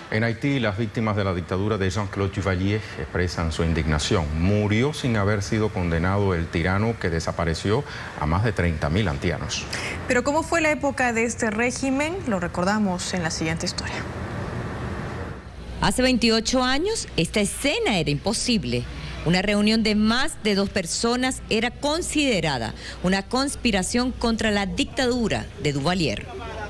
En Haití, las víctimas de la dictadura de Jean Claude Duvalier expresan su indignación. Murió sin haber sido condenado el tirano que desapareció a más de 30.000 haitianos. Pero ¿cómo fue la época de este régimen? Lo recordamos en la siguiente historia. Hace 28 años, esta escena era imposible. Una reunión de más de 2 personas era considerada una conspiración contra la dictadura de Duvalier.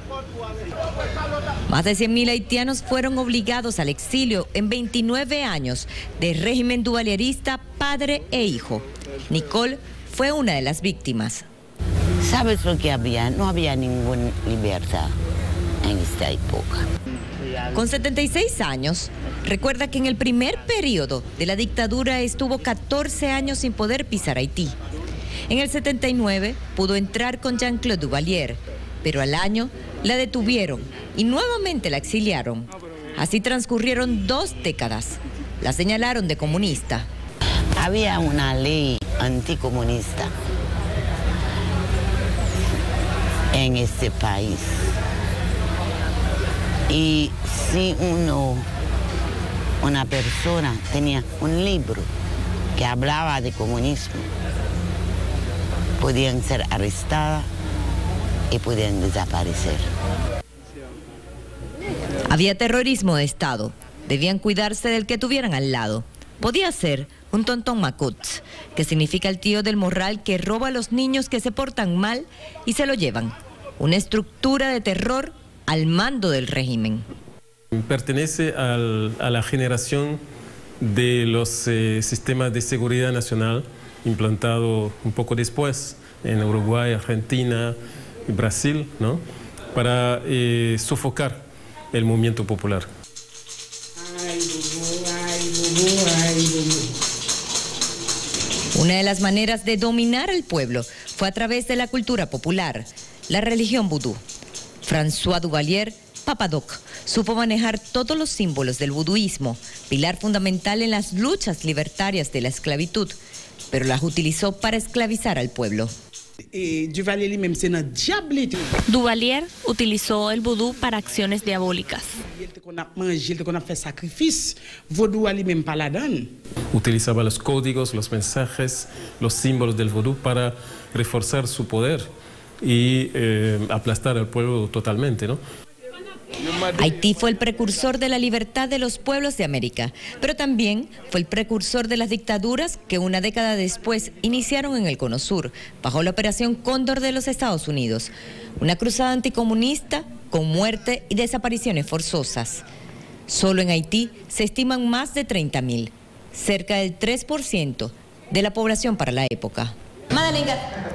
Más de 100.000 haitianos fueron obligados al exilio en 29 años del régimen duvalierista, padre e hijo. Nicole fue una de las víctimas. ¿Sabes lo que había? No había ninguna libertad en esta época. Con 76 años, recuerda que en el primer periodo de la dictadura estuvo 14 años sin poder pisar Haití. En el 79 pudo entrar con Jean Claude Duvalier, pero al año la detuvieron y nuevamente la exiliaron. Así transcurrieron 2 décadas. La señalaron de comunista. Había una ley anticomunista en este país. Y si una persona tenía un libro que hablaba de comunismo, podían ser arrestadas y podían desaparecer. Había terrorismo de Estado. Debían cuidarse del que tuvieran al lado. Podía ser un tontón macut, que significa el tío del morral que roba a los niños que se portan mal y se lo llevan. Una estructura de terror al mando del régimen. Pertenece a la generación de los sistemas de seguridad nacional implantado un poco después en Uruguay, Argentina y Brasil, ¿no? Para sofocar el movimiento popular. Una de las maneras de dominar al pueblo fue a través de la cultura popular, la religión vudú. François Duvalier, Papadoc, supo manejar todos los símbolos del vuduismo, pilar fundamental en las luchas libertarias de la esclavitud, pero las utilizó para esclavizar al pueblo. Duvalier utilizó el vudú para acciones diabólicas. Utilizaba los códigos, los mensajes, los símbolos del vudú para reforzar su poder y aplastar al pueblo totalmente, ¿no? Haití fue el precursor de la libertad de los pueblos de América, pero también fue el precursor de las dictaduras que una década después iniciaron en el Cono Sur, bajo la Operación Cóndor de los Estados Unidos. Una cruzada anticomunista con muerte y desapariciones forzosas. Solo en Haití se estiman más de 30.000, cerca del 3% de la población para la época. Madalena.